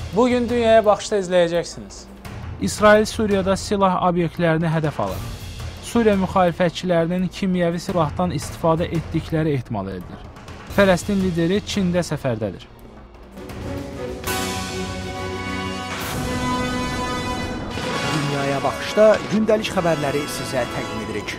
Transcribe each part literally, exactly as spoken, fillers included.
Bugün Dünyaya Baxışda izləyəcəksiniz. İsrail Suriyada silah obyektlərini hədəf alır. Suriya müxalifətçilərinin kimyəvi silahdan istifadə etdikləri ehtimal edilir. Fələstin lideri Çində səfərdədir. Dünyaya Baxışda gündəlik xəbərləri sizə təqdim edirik.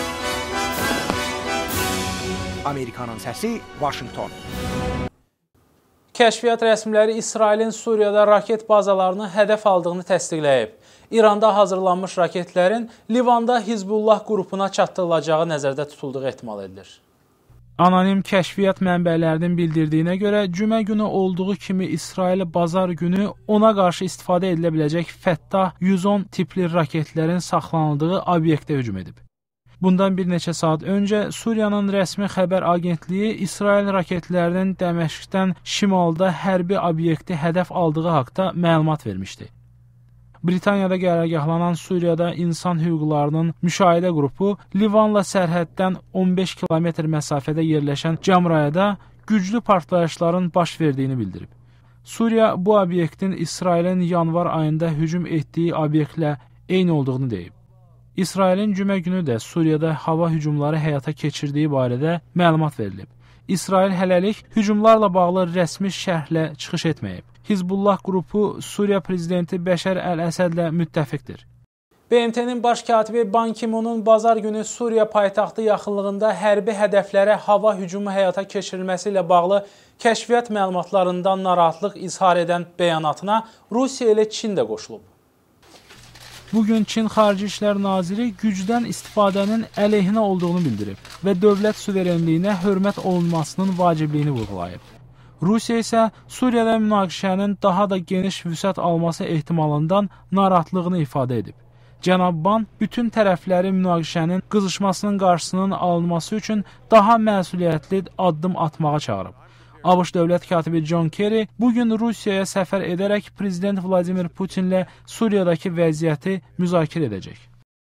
Amerikanın səsi, Vaşinqton. Kəşfiyyat rəsmiləri İsrailin Suriyada raket bazalarını hədəf aldığını təsdiqləyib. İranda hazırlanmış raketlərin Livanda Hizbullah qrupuna çatdırılacağı nəzərdə tutulduğu ehtimal edilir. Anonim kəşfiyyat mənbələrinin bildirdiyinə görə, cümə günü olduğu kimi İsrail bazar günü ona qarşı istifadə edilə biləcək Fəttah yüz on tipli raketlərin saxlanıldığı obyektə hücum edib. Bundan bir neçə saat öncə Suriyanın rəsmi xəbər agentliyi İsrail raketlərinin Dəməşqdən şimalda hərbi obyekti hədəf aldığı haqda məlumat vermişdi. Britaniyada qərargahlanan Suriyada insan hüquqlarının müşahidə qrupu Livanla sərhəddən on beş kilometr məsafədə yerləşən Camrayada güclü partlayışların baş verdiyini bildirib. Suriya bu obyektin İsrailin yanvar ayında hücum etdiyi obyektlə eyni olduğunu deyib. İsrailin cümə günü də Suriyada hava hücumları həyata keçirdiyi barədə məlumat verilib. İsrail hələlik hücumlarla bağlı rəsmi şərhlə çıxış etməyib. Hizbullah qrupu Suriya prezidenti Bəşər Əl-Əsədlə müttəfiqdir. B M T-nin baş katibi Ban Ki-munun bazar günü Suriya paytaxtı yaxınlığında hərbi hədəflərə hava hücumu həyata keçirilməsi ilə bağlı kəşfiyyat məlumatlarından narahatlıq izhar edən bəyanatına Rusiya ilə Çin də qoşulub. Bugün Çin Xarici İşlər Naziri gücdən istifadənin əleyhinə olduğunu bildirib və dövlət suverenliyinə hörmət olunmasının vacibliyini vurğulayıb. Rusiya isə Suriyada münaqişənin daha da geniş vüsət alması ehtimalından narahatlığını ifadə edib. Cənab Ban bütün tərəfləri münaqişənin qızışmasının qarşısının alınması üçün daha məsuliyyətli addım atmağa çağırıb. ABŞ dövlət katibi John Kerry bugün Rusiyaya səfər edərək Prezident Vladimir Putinlə Suriyadakı vəziyyəti müzakirə edəcək.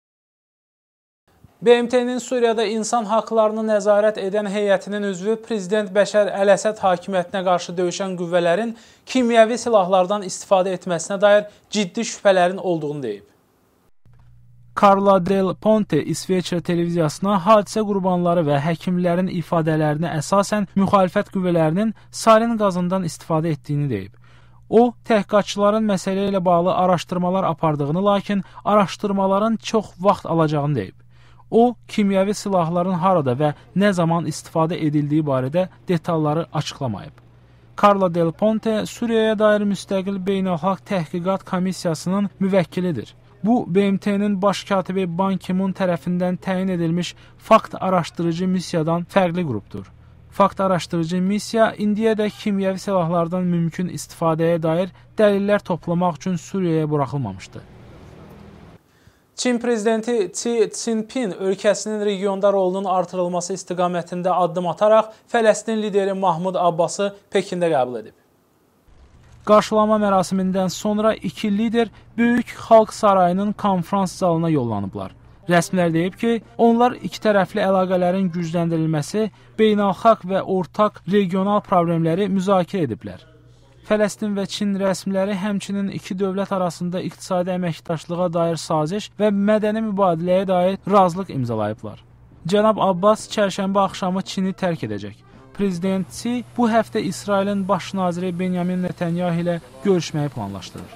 B M T-nin Suriyada insan haqlarını nəzarət edən heyətinin üzvü Prezident Bəşər Əl-Əsəd hakimiyyətinə qarşı döyüşən qüvvələrin kimyəvi silahlardan istifadə etməsinə dair ciddi şübhələrin olduğunu deyib. Carla Del Ponte İsveçrə televiziyasına hadisə qurbanları və həkimlərin ifadələrinə əsasən müxalifət qüvvələrinin sarin qazından istifadə etdiyini deyib. O, təhqiqatçıların məsələ ilə bağlı araşdırmalar apardığını, lakin araşdırmaların çox vaxt alacağını deyib. O, kimyəvi silahların harada və nə zaman istifadə edildiyi barədə detalları açıqlamayıb. Carla Del Ponte Suriyaya dair müstəqil beynəlxalq təhqiqat komissiyasının müvəkkilidir. Bu, B M T-nin baş katibi Ban Ki-mun tərəfindən təyin edilmiş fakt araşdırıcı missiyadan fərqli qrupdur. Fakt araşdırıcı missiya indiyədək kimyəvi silahlardan mümkün istifadəyə dair dəlillər toplamaq üçün Suriyaya buraxılmamışdı. Çin prezidenti Xi Jinping ölkəsinin regionda rolunun artırılması istiqamətində addım ataraq Fələstin lideri Mahmud Abbası Pekində qəbul edib. Qarşılama mərasimindən sonra iki lider Böyük Xalq Sarayının konfrans zalına yollanıblar. Rəsmilər deyib ki, onlar iki tərəfli əlaqələrin gücləndirilməsi, beynəlxalq və ortaq regional problemləri müzakirə ediblər. Fələstin və Çin rəsmiləri həmçinin iki dövlət arasında iqtisadi əməkdaşlığa dair saziş və mədəni mübadiləyə dair razılıq imzalayıblar. Cənab Abbas çərşənbə axşamı Çini tərk edəcək. Prezident Xi bu həftə İsrailin baş naziri Benyamin Netanyahu ilə görüşməyi planlaşdırır.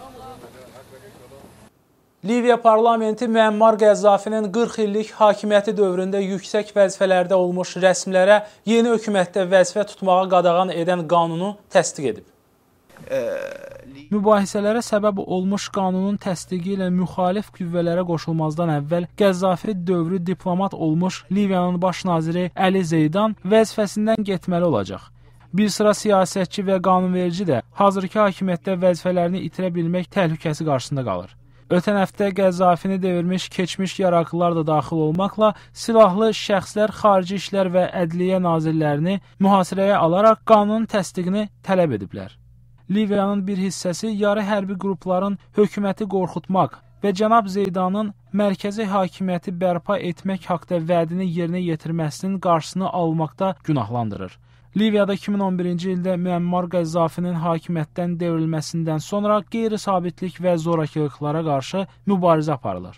Liviya parlamenti Müəmmar Qəzzafinin qırx illik hakimiyyəti dövründə yüksək vəzifələrdə olmuş rəsmilərə yeni hökumətdə vəzifə tutmağa qadağan edən qanunu təsdiq edib. Mübahisələrə səbəb olmuş qanunun təsdiqi ilə müxalif qüvvələrə qoşulmazdan əvvəl Qəzzafi dövrü diplomat olmuş Liviyanın baş naziri Əli Zeydan vəzifəsindən getməli olacaq. Bir sıra siyasətçi və qanunverici də hazırki hakimiyyətdə vəzifələrini itirə bilmək təhlükəsi qarşısında qalır. Ötən həftə Qəzzafini devirmiş keçmiş yaraqlılar da daxil olmaqla silahlı şəxslər Xarici İşlər və Ədliyyə nazirlərini mühasirəyə alaraq qanunun təsdiqini tələb ediblər. Liviyanın bir hissəsi yarı hərbi qrupların hökuməti qorxutmaq və cənab Zeydanın mərkəzi hakimiyyəti bərpa etmək haqda vədini yerinə yetirməsinin qarşısını almaqda günahlandırır. Liviyada iki min on birinci ildə Müəmmar Qəzzafinin hakimiyyətdən devrilməsindən sonra qeyri-sabitlik və zorakılıqlara qarşı mübarizə aparılır.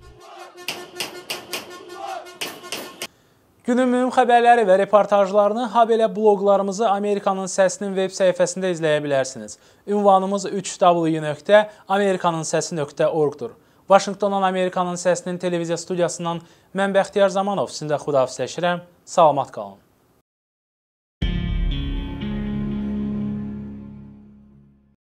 Günün mühüm xəbərləri və reportajlarını habelə bloqlarımızı Amerikanın Səsinin web səhifəsində izləyə bilərsiniz. Ünvanımız üç w nöqtə amerikanın səsi nöqtə org-dur. Vaşinqtondan Amerikanın Səsinin televiziya studiyasından mən Bəxtiyar Zamanov sizin də xudahafizləşirəm. Salamat qalın.